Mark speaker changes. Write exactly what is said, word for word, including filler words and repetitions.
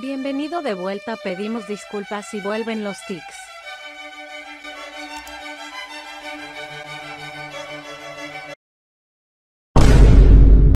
Speaker 1: Bienvenido de vuelta, pedimos disculpas si vuelven los tics.